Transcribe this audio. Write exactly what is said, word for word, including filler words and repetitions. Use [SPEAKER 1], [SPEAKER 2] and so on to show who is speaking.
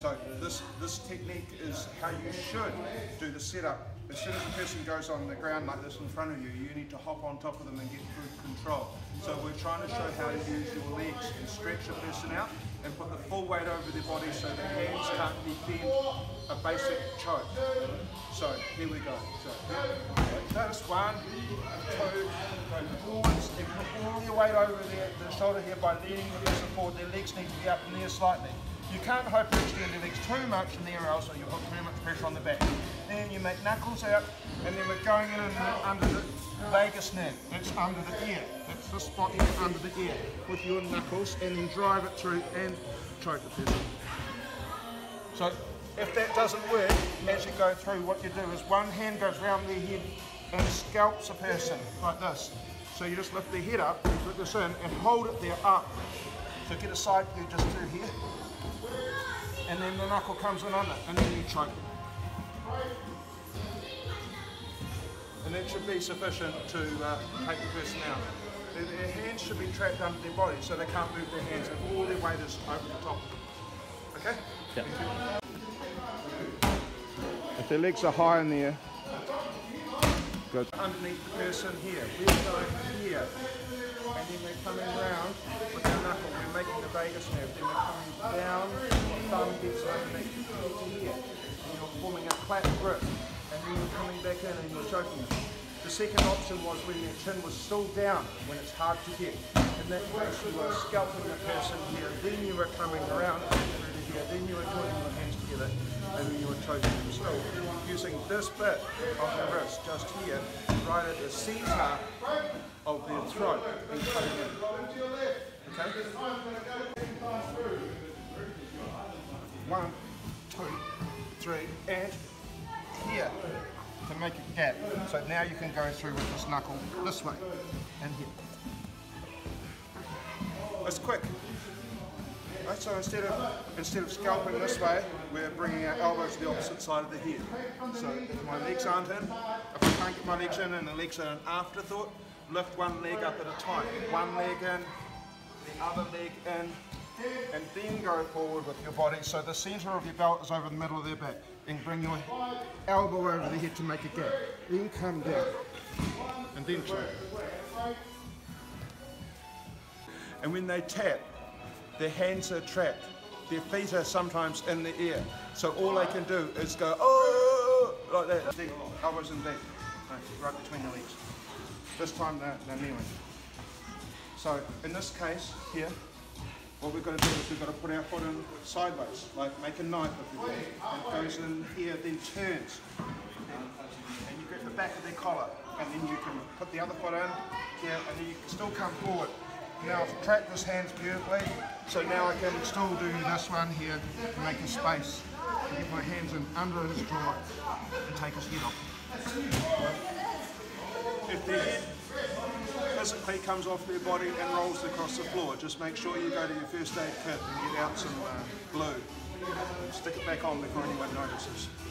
[SPEAKER 1] So this, this technique is how you should do the setup. As soon as a person goes on the ground like this in front of you, you need to hop on top of them and get good control. So we're trying to show how to use your legs and stretch a person out and put the full weight over their body so the hands can't be bent, a basic choke. So here we go. So like this, one, two, go forwards and put all your weight over their, the shoulder here by leaning the person forward. Their legs need to be up in there slightly. You can't hope to extend your legs too much in there or else you'll put too much pressure on the back. Then you make knuckles out, and then we're going in under the vagus nerve. That's under the ear. That's the spot here under the ear with your knuckles, and then drive it through and choke the person. So if that doesn't work, as you go through, what you do is one hand goes round their head and scalps a person like this. So you just lift their head up, you put this in, and hold it there up. So get a side view just through here. And then the knuckle comes in under, and then you choke. And that should be sufficient to uh, take the person out. Their, their hands should be trapped under their body, so they can't move their hands, and all their weight is over the top. Okay?
[SPEAKER 2] Yep.
[SPEAKER 1] If their legs are high in the air, good. Underneath the person here, we're going here. And then we're coming round with our knuckle, we're making the vagus nerve, then we're coming down, thumb gets underneath here, and you're forming a clap grip, and then you're coming back in and you're choking them. The second option was when their chin was still down, when it's hard to get. In that case you were scalping the person here, then you were coming around through to here, then you were joining the hands together, and then you were choking them still. Using this bit of the wrist just here, right at the centre of their throat and cutting in. Okay? One, two, three, and here to make a gap. So now you can go through with this knuckle this way and here. It's quick. Right, so instead of instead of scalping this way, we're bringing our elbows to the opposite side of the head. So if my legs aren't in, if I can't get my legs in and the legs are an afterthought, lift one leg up at a time. One leg in, the other leg in, and then go forward with your body. So the centre of your belt is over the middle of their back. And bring your elbow over the head to make a gap. Then come down, and then choke. And when they tap, their hands are trapped. Their feet are sometimes in the air. So all they can do is go, oh, like that. Deep, elbows in deep, right between the legs. This time they're, they're kneeling. So in this case here, what we've got to do is we've got to put our foot in sideways, like make a knife if you will. It goes in here, then turns. And you grab the back of their collar, and then you can put the other foot in here, and then you can still come forward. Now I've trapped his hands beautifully, so now I can still do this one here to make a space. And get my hands in under his jaw and take his head off. If the head physically comes off their body and rolls across the floor, just make sure you go to your first aid kit and get out some uh, glue and stick it back on before anyone notices.